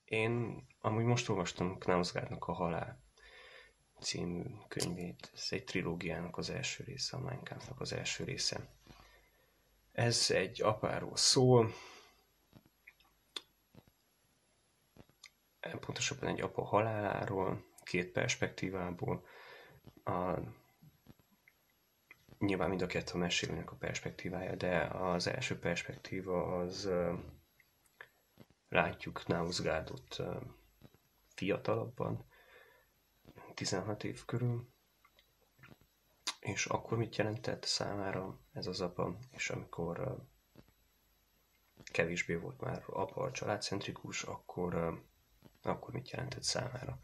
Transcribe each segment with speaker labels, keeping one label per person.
Speaker 1: Én amúgy most olvastam Knausgaardnak a Halál című könyvét. Ez egy trilógiának az első része, a Mein Kampfnak az első része. Ez egy apáról szól, pontosabban egy apa haláláról, két perspektívából. Nyilván mind a kettő a mesélőnek a perspektívája, de az első perspektíva az látjuk Knausgaardot fiatalabban, 16 év körül, és akkor mit jelentett számára ez az apa, és amikor kevésbé volt már apa családcentrikus, akkor mit jelentett számára.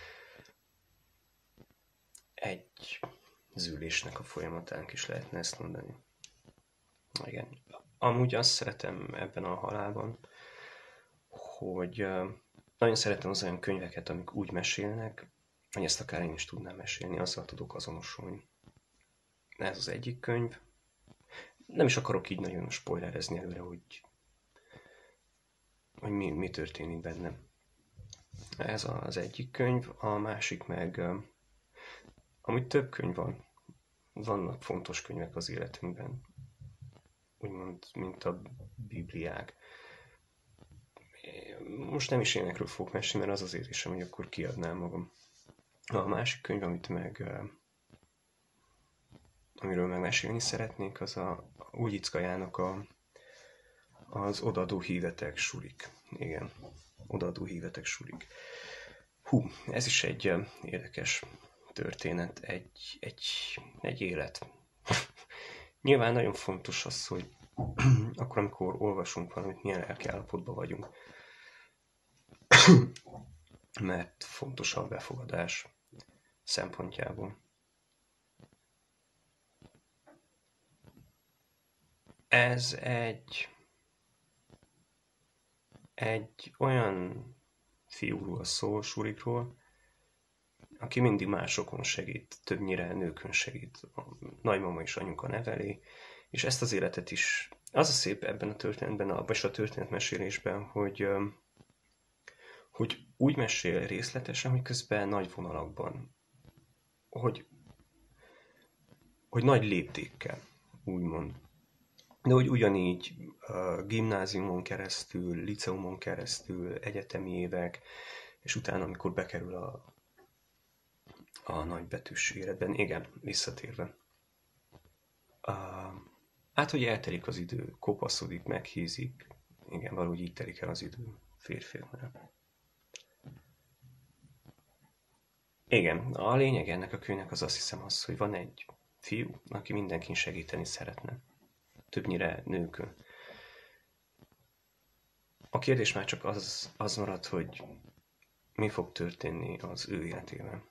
Speaker 1: Egy zűlésnek a folyamatánk is lehetne ezt mondani. Igen. Amúgy azt szeretem ebben a Halálban, hogy nagyon szeretem az olyan könyveket, amik úgy mesélnek, hogy ezt akár én is tudnám mesélni, azzal tudok azonosulni. Ez az egyik könyv. Nem is akarok így nagyon spoilerezni előre, hogy mi történik bennem. Ez az egyik könyv, a másik meg, amúgy több könyv van. Vannak fontos könyvek az életünkben, úgymond, mint a Bibliák. Most nem is ilyenekről fogok mesélni, mert az az érzésem, hogy akkor kiadnám magam. A másik könyv, amiről meg mesélni szeretnék, az a Újickajának az Odaadó hívetek sulik. Igen, Odaadó hívetek sulik. Ez is egy érdekes történet, egy élet. Nyilván nagyon fontos az, hogy akkor, amikor olvasunk valamit, milyen lelkiállapotban vagyunk. Mert fontos a befogadás szempontjából. Ez egy olyan fiúról szól, Surikról, aki mindig másokon segít, többnyire nőkön segít. A nagymama és anyuka neveli, és ezt az életet is, az a szép ebben a történetben, vagy a történetmesélésben, hogy úgy mesél részletesen, hogy közben nagy vonalakban, hogy nagy léptékkel, úgymond. De hogy ugyanígy gimnáziumon keresztül, liceumon keresztül, egyetemi évek, és utána, amikor bekerül a nagybetűs életben, igen, visszatérve. Hát, hogy eltelik az idő, kopaszodik, meghízik, igen, valahogy így telik el az idő férfiaknál. Igen, a lényeg ennek a könyvnek az azt hiszem az, hogy van egy fiú, aki mindenkin segíteni szeretne. Többnyire nőkön. A kérdés már csak az marad, hogy mi fog történni az ő életével.